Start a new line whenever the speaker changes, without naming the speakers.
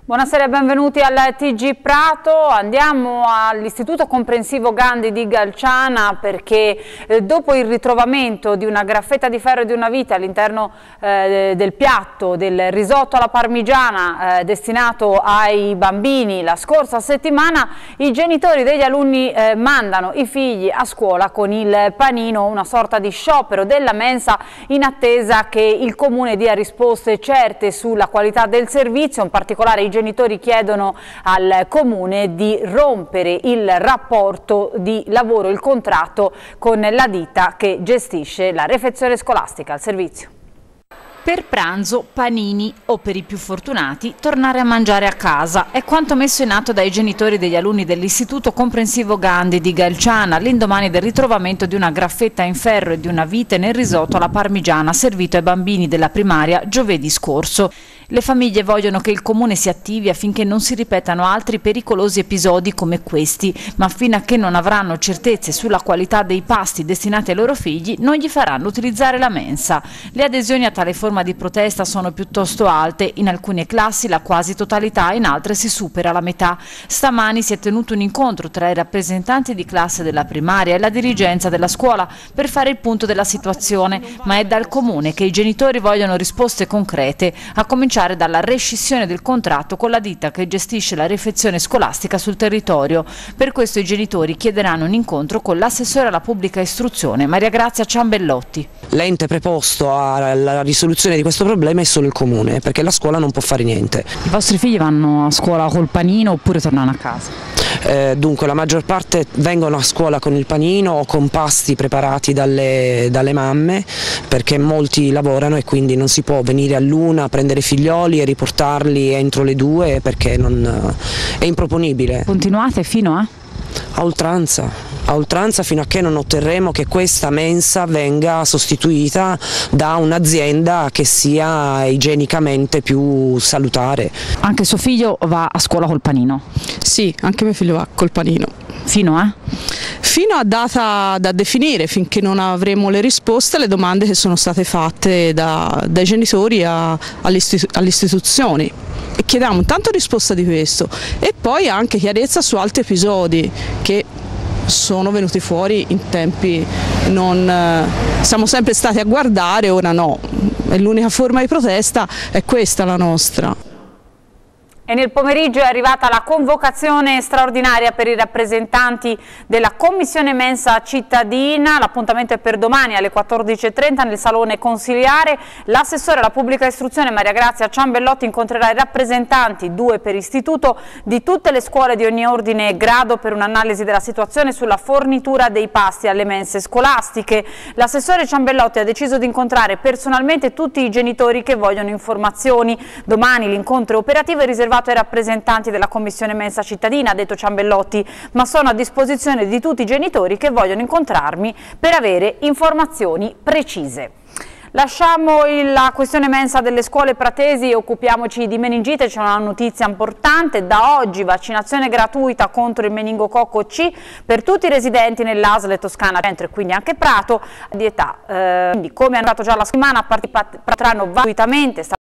Buonasera e benvenuti al TG Prato. Andiamo all'Istituto Comprensivo Gandhi di Galciana perché dopo il ritrovamento di una graffetta di ferro e di una vite all'interno del piatto del risotto alla parmigiana destinato ai bambini la scorsa settimana, i genitori degli alunni mandano i figli a scuola con il panino, una sorta di sciopero della mensa in attesa che il Comune dia risposte certe sulla qualità del servizio. In particolare i genitori chiedono al Comune di rompere il rapporto di lavoro, il contratto con la ditta che gestisce la refezione scolastica al servizio. Per pranzo, panini o per i più fortunati tornare a mangiare a casa è quanto messo in atto dai genitori degli alunni dell'Istituto Comprensivo Gandhi di Galciana all'indomani del ritrovamento di una graffetta in ferro e di una vite nel risotto alla parmigiana servito ai bambini della primaria giovedì scorso. Le famiglie vogliono che il Comune si attivi affinché non si ripetano altri pericolosi episodi come questi, ma fino a che non avranno certezze sulla qualità dei pasti destinati ai loro figli non gli faranno utilizzare la mensa. Le adesioni a tale forma di protesta sono piuttosto alte, in alcune classi la quasi totalità, in altre si supera la metà. Stamani si è tenuto un incontro tra i rappresentanti di classe della primaria e la dirigenza della scuola per fare il punto della situazione, ma è dal Comune che i genitori vogliono risposte concrete, a cominciare dalla rescissione del contratto con la ditta che gestisce la refezione scolastica sul territorio. Per questo i genitori chiederanno un incontro con l'assessore alla pubblica istruzione Maria Grazia Ciambellotti.
L'ente preposto alla risoluzione di questo problema è solo il Comune, perché la scuola non può fare niente.
I vostri figli vanno a scuola col panino oppure tornano a casa?
Dunque la maggior parte vengono a scuola con il panino o con pasti preparati dalle mamme, perché molti lavorano e quindi non si può venire all'una, prendere i figlioli e riportarli entro le 2 perché è improponibile.
Continuate fino a?
A oltranza fino a che non otterremo che questa mensa venga sostituita da un'azienda che sia igienicamente più salutare.
Anche suo figlio va a scuola col panino?
Sì, anche mio figlio va col panino.
Fino a?
Fino a data da definire, finché non avremo le risposte alle domande che sono state fatte dai genitori alle istituzioni. E chiediamo intanto risposta di questo e poi anche chiarezza su altri episodi che sono venuti fuori in tempi siamo sempre stati a guardare, ora no, e l'unica forma di protesta è questa la nostra.
E nel pomeriggio è arrivata la convocazione straordinaria per i rappresentanti della Commissione Mensa Cittadina. L'appuntamento è per domani alle 14:30 nel Salone Consiliare. L'assessore alla pubblica istruzione Maria Grazia Ciambellotti incontrerà i rappresentanti, 2 per istituto, di tutte le scuole di ogni ordine e grado per un'analisi della situazione sulla fornitura dei pasti alle mense scolastiche. L'assessore Ciambellotti ha deciso di incontrare personalmente tutti i genitori che vogliono informazioni. Domani l'incontro operativo è riservato ai rappresentanti della Commissione Mensa Cittadina, ha detto Ciambellotti, ma sono a disposizione di tutti i genitori che vogliono incontrarmi per avere informazioni precise. Lasciamo la questione mensa delle scuole pratesi e occupiamoci di meningite. C'è una notizia importante: da oggi vaccinazione gratuita contro il meningococco C per tutti i residenti nell'ASL Toscana Centro e quindi anche Prato di età. Quindi, come hanno dato già la settimana, partranno gratuitamente.